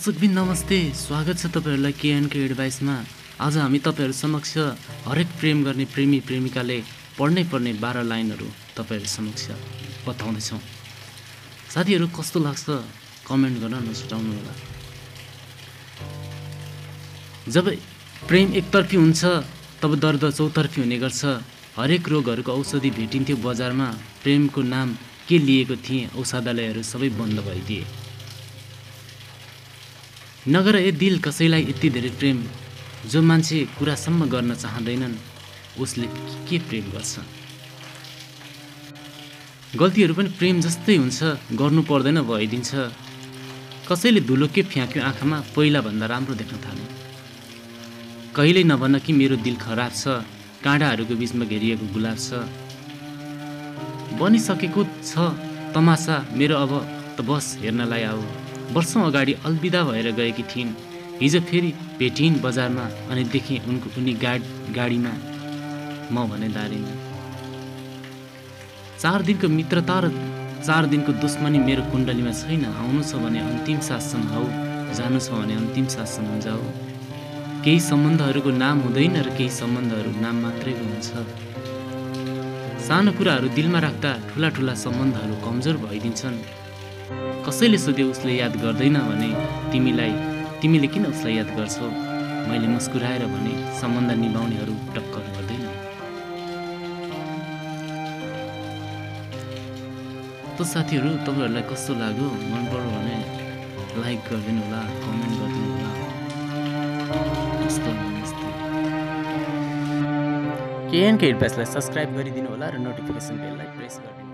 दर्शकबिन नमस्ते, स्वागत छ तपाईहरुलाई केएनके एडभाइसमा। आज हामी तपाईहरु समक्ष हरेक प्रेम गर्ने प्रेमी प्रेमिकाले पढ्नै पर्ने 12 लाइनहरु तपाईहरु समक्ष बताउँदै छौं। साथीहरु कस्तो लाग्छ कमेन्ट गर्न नछुटाउनु होला। जब प्रेम एकतर्फी हुन्छ तब दर्द चौतर्फी हुने गर्छ। हरेक रोगहरुको औषधि भेटिन्थ्यो बजारमा, प्रेमको नाम के लिएको थिए औषधालयहरु सबै बन्द भइदिए। नगर ए दिल कसैलाई यति धेरै प्रेम, जो मान्छे कुरासम्म गर्न चाहँदैनन् उसले के प्रेम गर्छ। गल्तीहरु पनि प्रेम जस्तै हुन्छ, गर्नु पर्दैन भइदिन्छ। कसैले धुलो के फ्याँक्यो आँखामा, पहिला भन्दा राम्रो देख्न थाल्यो। कहिल्यै नभन कि मेरो दिल खराब छ, काँडाहरुको बीचमा घेरिएको गुलाब छ। बनिसकेको छ तमासा मेरो, अब त बस हेर्नलाई आऊ। वर्षौं अगाडि अलविदा भएर गएकी थिइन्, हिजो फेरि भेटिन् बजारमा अनि देखेँ उनी गाडीमा, म भने दारीमा। 4 दिनको मित्रता र 4 दिनको दुश्मनी मेरो कुण्डलीमा छैन। आउनु छ भने अन्तिम साससम्म आऊ, जानु छ भने अन्तिम साससम्म जाऊ। केही सम्बन्धहरूको नाम हुँदैन र केही सम्बन्धहरू नाम मात्रैको हुन्छ। सानो कुराहरू दिलमा राख्दा ठुला ठुला सम्बन्धहरू कमजोर भइदिन्छन्। कसैले सोध्यो उसले याद गर्दैन भने तिमीले किन उसलाई याद गर्छौ? मैले मुस्कुराएर भने सम्बन्ध निभाउनेहरू टक्कर गर्दैन। त साथीहरू तपाईहरुलाई कस्तो लाग्यो? मन पर्यो भने लाइक गरिदिनु होला, कमेन्ट गरिदिनु होला। केएनके एडभाइसलाई सब्स्क्राइब गरिदिनु होला र नोटिफिकेसन बेललाई प्रेस गरिदिनु।